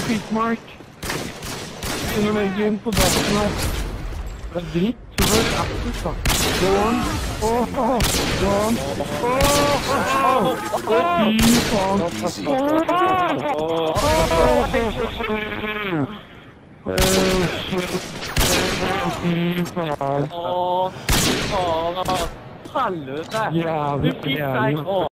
Pitmark. Kunne legge inn på dagen her. Det er dritt. Så det er aktivt da. Gåen. Gåen. Fy faen. Fy faen. Helvete. Du fikk deg.